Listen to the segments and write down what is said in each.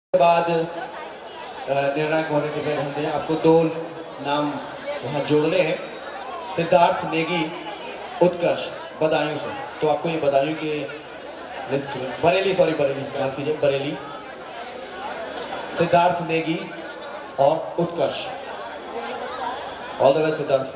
बाद निर्णायक होने के बाद हमने आपको दो नाम वहाँ जोड़ने हैं, सिद्धार्थ नेगी, उत्कर्ष, बदायूं से। तो आपको ये बदायूं के लिस्ट में बरेली माफ कीजिए, बरेली, सिद्धार्थ नेगी और Utkarsh. All the best Siddharth.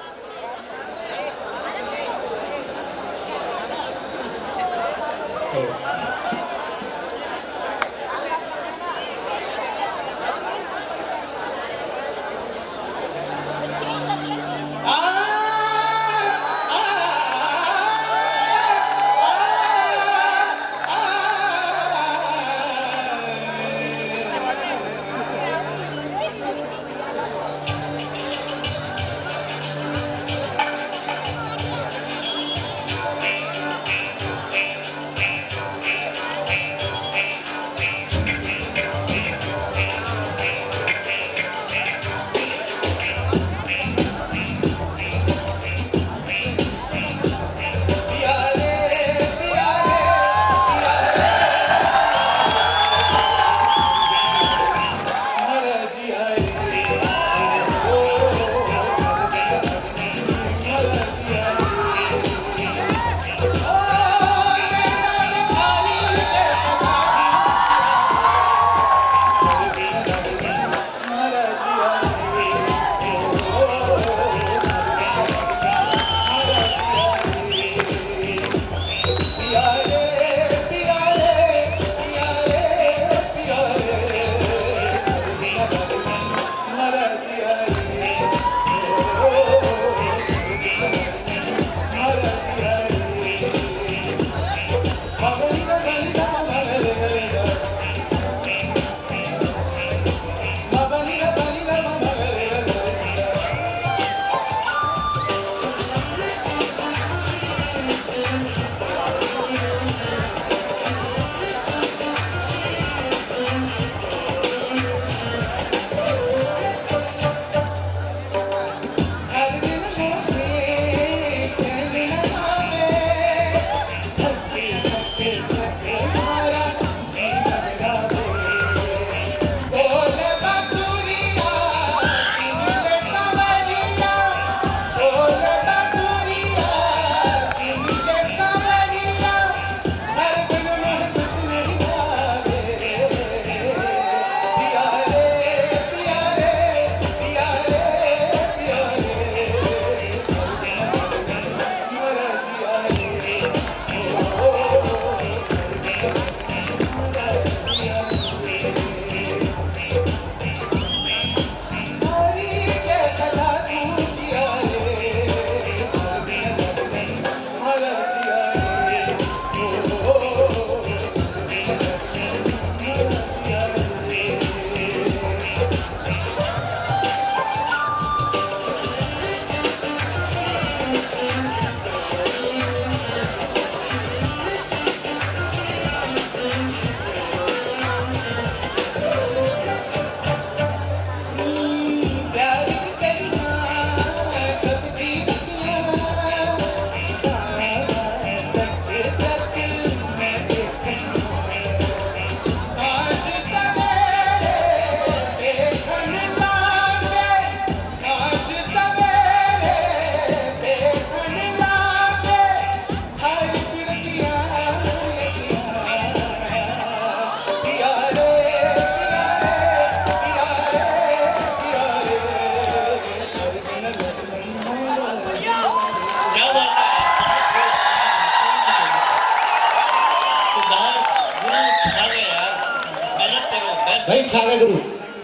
नहीं छा गए गुरु।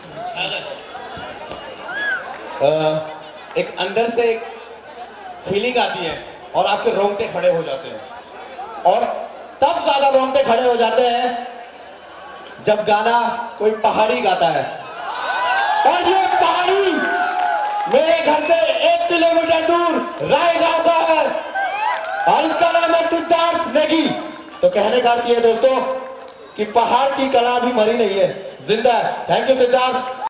एक अंदर से एक फीलिंग आती है और आपके रोंगटे खड़े हो जाते हैं, और तब ज्यादा रोंगटे खड़े हो जाते हैं जब गाना कोई पहाड़ी गाता है। और ये पहाड़ी मेरे घर से 1 किलोमीटर दूर राय गांव का है और इसका नाम है सिद्धार्थ नेगी। तो कहने का अर्थ ये दोस्तों कि पहाड़ की कला भी मरी नहीं है, जिंदा है। Thank you Siddharth.